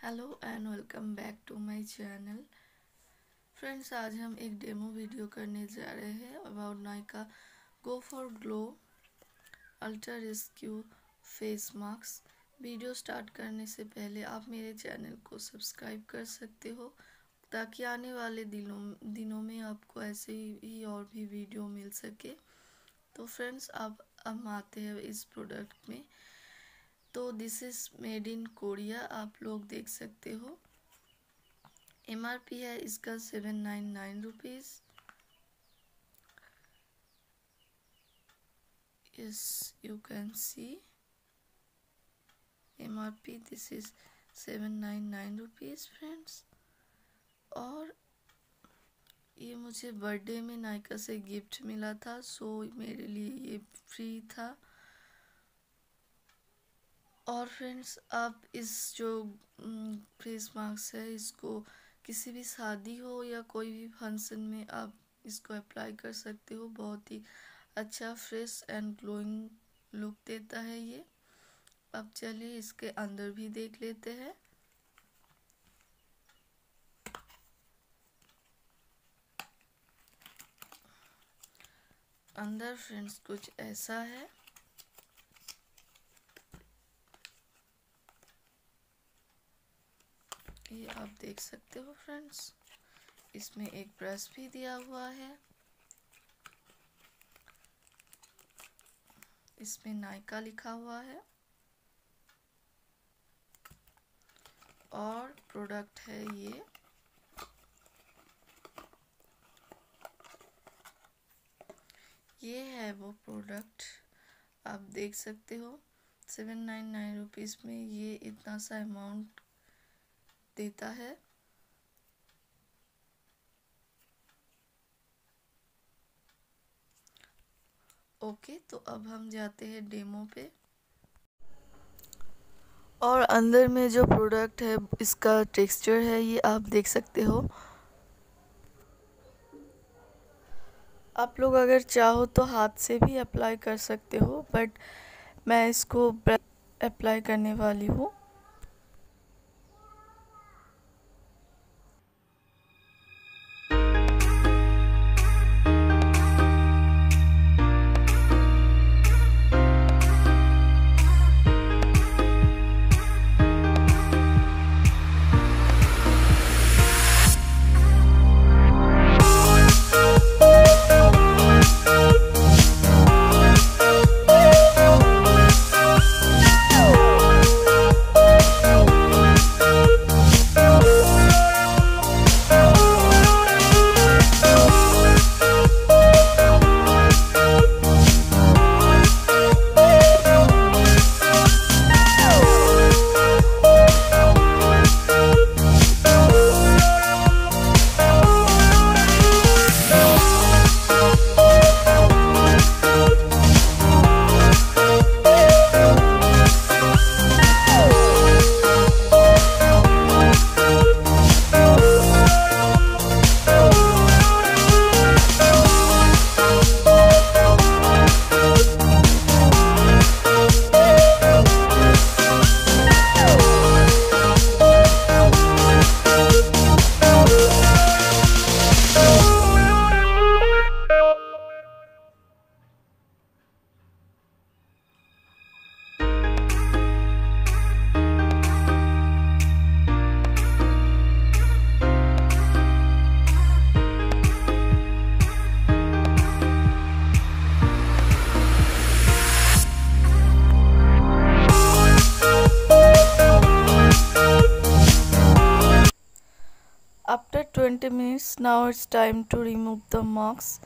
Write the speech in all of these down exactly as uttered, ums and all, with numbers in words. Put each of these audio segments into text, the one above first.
Hello and welcome back to my channel. Friends, आज हम एक डेमो वीडियो करने जा रहे हैं about Nykaa go for glow ultra rescue face mask. Video start करने से पहले आप मेरे चैनल को सब्सक्राइब कर सकते हो ताकि आने वाले दिनों दिनों में आपको ऐसे ही और भी वीडियो मिल सके। तो फ्रेंड्स, अब हम आते हैं इस प्रोडक्ट में। तो this is made in Korea, आप लोग देख सकते हो। एमआरपी है इसका seven nine nine rupees. Yes, you can see MRP, this is seven nine nine rupees friends. और ये मुझे बर्थडे में नायका से गिफ्ट मिला था, सो मेरे लिए ये फ्री था। और फ्रेंड्स, आप इस जो फेस मास्क है इसको किसी भी शादी हो या कोई भी फंक्शन में आप इसको अप्लाई कर सकते हो। बहुत ही अच्छा फ्रेश एंड ग्लोइंग लुक देता है ये। अब चलिए इसके अंदर भी देख लेते हैं। अंदर फ्रेंड्स कुछ ऐसा है। ये आप देख सकते हो फ्रेंड्स, इसमें एक ब्रश भी दिया हुआ है। इसमें नायका लिखा हुआ है और प्रोडक्ट है ये। ये है वो प्रोडक्ट, आप देख सकते हो। सेवन नाइन नाइन रुपीज़ में ये इतना सा अमाउंट देता है। ओके, तो अब हम जाते हैं डेमो पे। और अंदर में जो प्रोडक्ट है इसका टेक्सचर है ये आप देख सकते हो। आप लोग अगर चाहो तो हाथ से भी अप्लाई कर सकते हो, बट मैं इसको अप्लाई करने वाली हूँ। After twenty minutes, now it's time to remove the mask.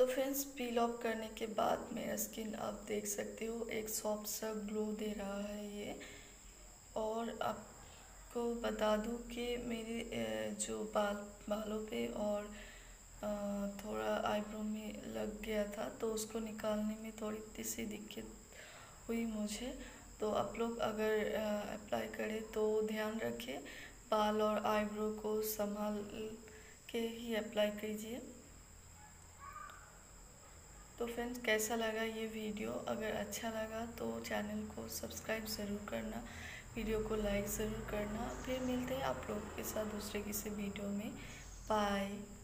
तो फ्रेंड्स, पील ऑफ करने के बाद मेरा स्किन आप देख सकते हो एक सॉफ्ट सा ग्लो दे रहा है ये। और आपको बता दूं कि मेरे जो बाल बालों पे और थोड़ा आईब्रो में लग गया था, तो उसको निकालने में थोड़ी सी दिक्कत हुई मुझे। तो आप लोग अगर अप्लाई करें तो ध्यान रखें, बाल और आईब्रो को संभाल के ही अप्लाई कीजिए। तो फ्रेंड्स, कैसा लगा ये वीडियो? अगर अच्छा लगा तो चैनल को सब्सक्राइब ज़रूर करना, वीडियो को लाइक ज़रूर करना। फिर मिलते हैं आप लोग के साथ दूसरे किसी वीडियो में। बाय।